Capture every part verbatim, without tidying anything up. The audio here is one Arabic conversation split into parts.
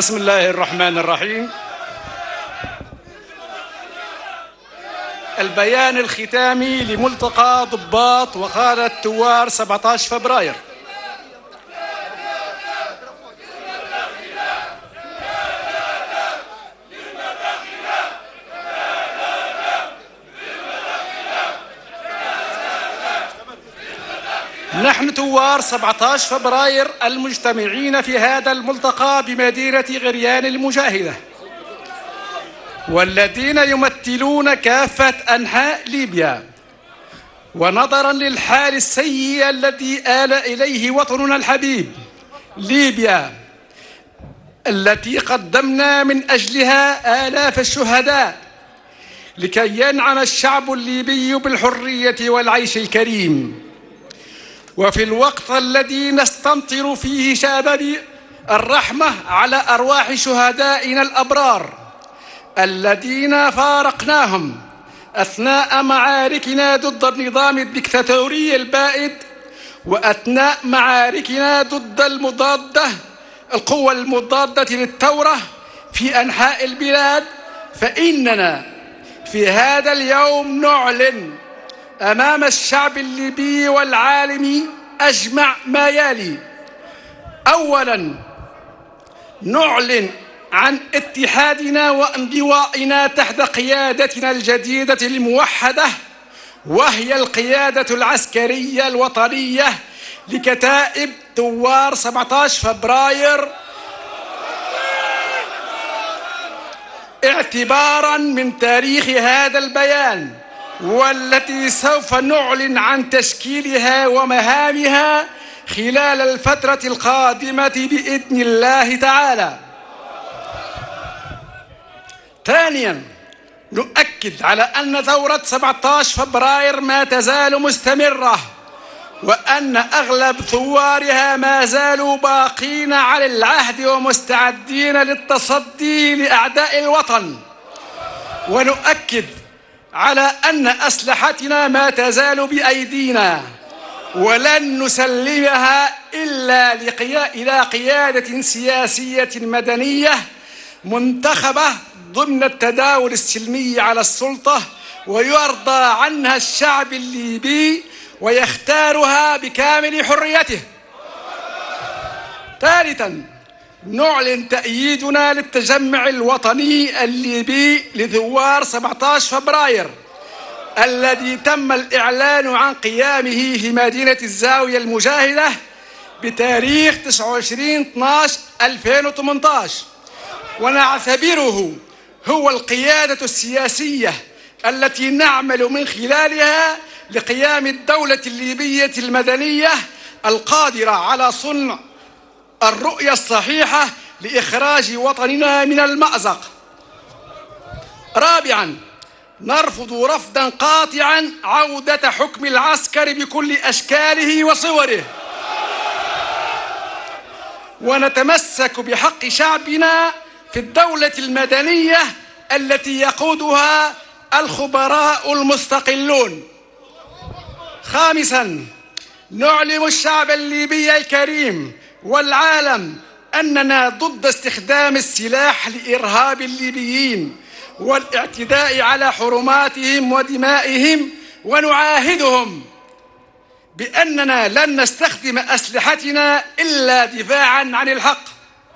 بسم الله الرحمن الرحيم. البيان الختامي لملتقى ضباط وقادة ثوار سبعة عشر فبراير. نحن ثوار سبعة عشر فبراير المجتمعين في هذا الملتقى بمدينة غريان المجاهدة، والذين يمثلون كافة أنحاء ليبيا، ونظراً للحال السيء الذي آل إليه وطننا الحبيب ليبيا، التي قدمنا من أجلها آلاف الشهداء لكي ينعم الشعب الليبي بالحرية والعيش الكريم، وفي الوقت الذي نستمطر فيه شباب الرحمة على أرواح شهدائنا الأبرار الذين فارقناهم أثناء معاركنا ضد النظام الدكتاتوري البائد، وأثناء معاركنا ضد المضادة القوى المضادة للثورة في أنحاء البلاد، فإننا في هذا اليوم نعلن أمام الشعب الليبي والعالم أجمع ما يلي: أولاً، نعلن عن اتحادنا وانضوائنا تحت قيادتنا الجديدة الموحدة، وهي القيادة العسكرية الوطنية لكتائب ثوار سبعة عشر فبراير، اعتباراً من تاريخ هذا البيان، والتي سوف نعلن عن تشكيلها ومهامها خلال الفترة القادمة بإذن الله تعالى. ثانياً، نؤكد على أن ثورة سبعة عشر فبراير ما تزال مستمرة، وأن أغلب ثوارها ما زالوا باقين على العهد ومستعدين للتصدي لأعداء الوطن. ونؤكد على أن أسلحتنا ما تزال بأيدينا، ولن نسلمها إلا إلى قيادة سياسية مدنية منتخبة ضمن التداول السلمي على السلطة، ويرضى عنها الشعب الليبي ويختارها بكامل حريته. ثالثاً، نعلن تأييدنا للتجمع الوطني الليبي لثوار سبعة عشر فبراير الذي تم الإعلان عن قيامه في مدينة الزاوية المجاهدة بتاريخ تسعة وعشرين اثني عشر ألفين وثمانية عشر، ونعتبره هو القيادة السياسية التي نعمل من خلالها لقيام الدولة الليبية المدنية القادرة على صنع الرؤية الصحيحة لإخراج وطننا من المأزق. رابعاً، نرفض رفضاً قاطعاً عودة حكم العسكر بكل أشكاله وصوره، ونتمسك بحق شعبنا في الدولة المدنية التي يقودها الخبراء المستقلون. خامساً، نعلم الشعب الليبي الكريم والعالم أننا ضد استخدام السلاح لإرهاب الليبيين والاعتداء على حرماتهم ودمائهم، ونعاهدهم بأننا لن نستخدم أسلحتنا إلا دفاعاً عن الحق.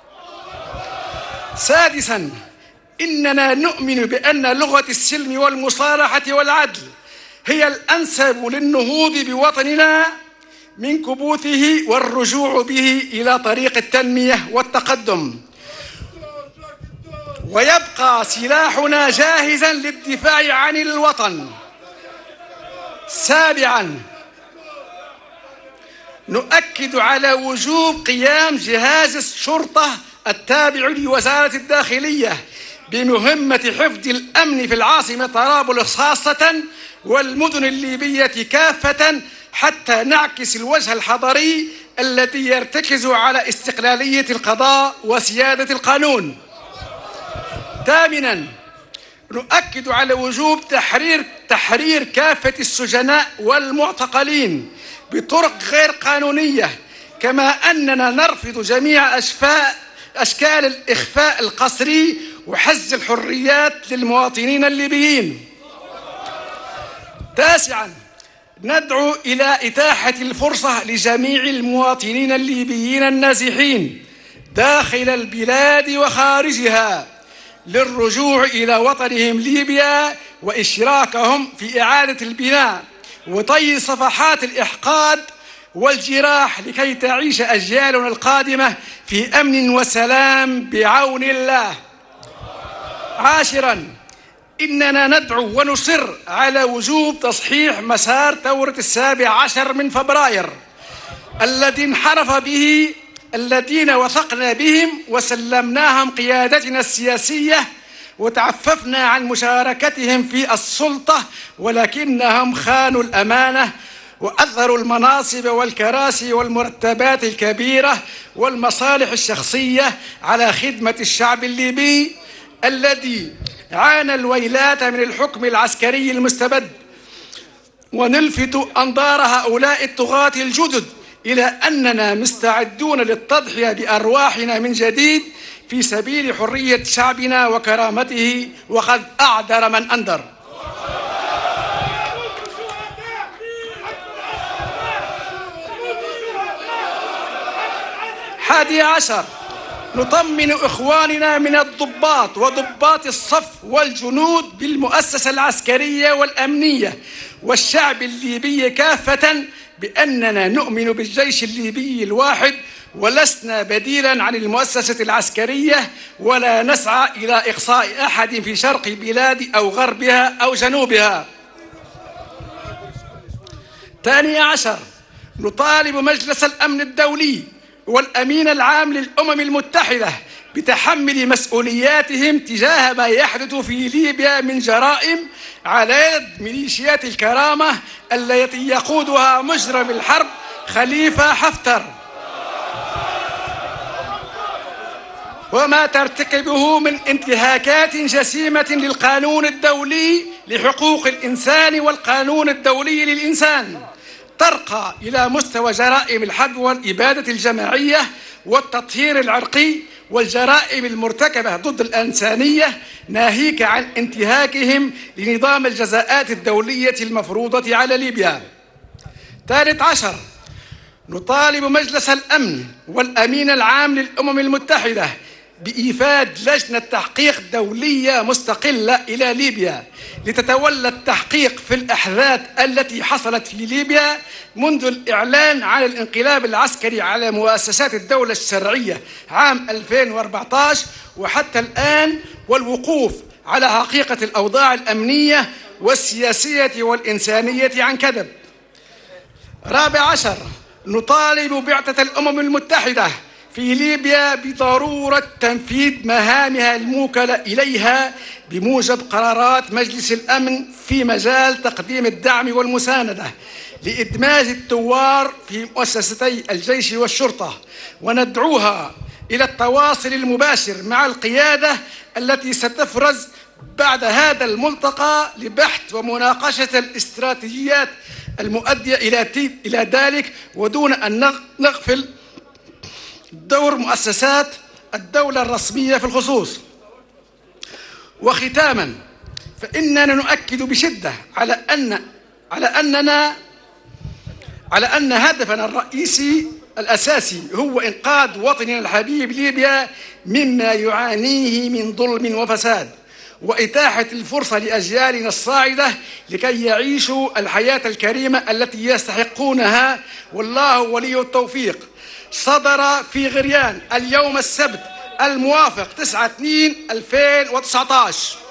سادساً، إننا نؤمن بأن لغة السلم والمصالحة والعدل هي الأنسب للنهوض بوطننا من كبوته والرجوع به إلى طريق التنمية والتقدم، ويبقى سلاحنا جاهزاً للدفاع عن الوطن. سابعاً، نؤكد على وجوب قيام جهاز الشرطة التابع لوزارة الداخلية بمهمة حفظ الأمن في العاصمة طرابلس خاصة والمدن الليبية كافة، حتى نعكس الوجه الحضاري الذي يرتكز على استقلالية القضاء وسيادة القانون. ثامناً، نؤكد على وجوب تحرير تحرير كافة السجناء والمعتقلين بطرق غير قانونية، كما أننا نرفض جميع أشفاء أشكال الإخفاء القسري وحز الحريات للمواطنين الليبيين. تاسعاً، ندعو إلى إتاحة الفرصة لجميع المواطنين الليبيين النازحين داخل البلاد وخارجها للرجوع إلى وطنهم ليبيا وإشراكهم في إعادة البناء وطي صفحات الإحقاد والجراح لكي تعيش أجيالنا القادمة في أمن وسلام بعون الله. عاشراً، إننا ندعو ونصر على وجوب تصحيح مسار ثورة السابع عشر من فبراير الذي انحرف به الذين وثقنا بهم وسلمناهم قيادتنا السياسية وتعففنا عن مشاركتهم في السلطة، ولكنهم خانوا الأمانة وأثروا المناصب والكراسي والمرتبات الكبيرة والمصالح الشخصية على خدمة الشعب الليبي الذي عانى الويلات من الحكم العسكري المستبد. ونلفت أنظار هؤلاء الطغاة الجدد إلى أننا مستعدون للتضحية بأرواحنا من جديد في سبيل حرية شعبنا وكرامته، وقد أعذر من أنذر. حادي عشر، نطمن إخواننا من الضباط وضباط الصف والجنود بالمؤسسة العسكرية والأمنية والشعب الليبي كافة بأننا نؤمن بالجيش الليبي الواحد ولسنا بديلا عن المؤسسة العسكرية، ولا نسعى إلى إقصاء أحد في شرق البلاد أو غربها أو جنوبها. ثاني عشر، نطالب مجلس الأمن الدولي والأمين العام للأمم المتحدة بتحمل مسؤولياتهم تجاه ما يحدث في ليبيا من جرائم على يد ميليشيات الكرامة التي يقودها مجرم الحرب خليفة حفتر، وما ترتكبه من انتهاكات جسيمة للقانون الدولي لحقوق الإنسان والقانون الدولي للإنسان، ترقى إلى مستوى جرائم الحرب والإبادة الجماعية والتطهير العرقي والجرائم المرتكبة ضد الإنسانية، ناهيك عن انتهاكهم لنظام الجزاءات الدولية المفروضة على ليبيا. ثالث عشر، نطالب مجلس الأمن والأمين العام للأمم المتحدة بإيفاد لجنة تحقيق دولية مستقلة إلى ليبيا لتتولى التحقيق في الأحداث التي حصلت في ليبيا منذ الإعلان عن الانقلاب العسكري على مؤسسات الدولة الشرعية عام ألفين وأربعة عشر وحتى الآن، والوقوف على حقيقة الأوضاع الأمنية والسياسية والإنسانية عن كذب. رابع عشر، نطالب بعثة الأمم المتحدة في ليبيا بضرورة تنفيذ مهامها الموكلة إليها بموجب قرارات مجلس الأمن في مجال تقديم الدعم والمساندة لإدماج الثوار في مؤسستي الجيش والشرطة، وندعوها إلى التواصل المباشر مع القيادة التي ستفرز بعد هذا الملتقى لبحث ومناقشة الاستراتيجيات المؤدية إلى ذلك، ودون أن نغفل دور مؤسسات الدولة الرسمية في الخصوص. وختاما، فإننا نؤكد بشدة على أن على أننا على أن هدفنا الرئيسي الأساسي هو إنقاذ وطننا الحبيب ليبيا مما يعانيه من ظلم وفساد، وإتاحة الفرصة لأجيالنا الصاعدة لكي يعيشوا الحياة الكريمة التي يستحقونها، والله ولي التوفيق. صدر في غريان اليوم السبت الموافق تسعة اثنين ألفين وتسعة عشر.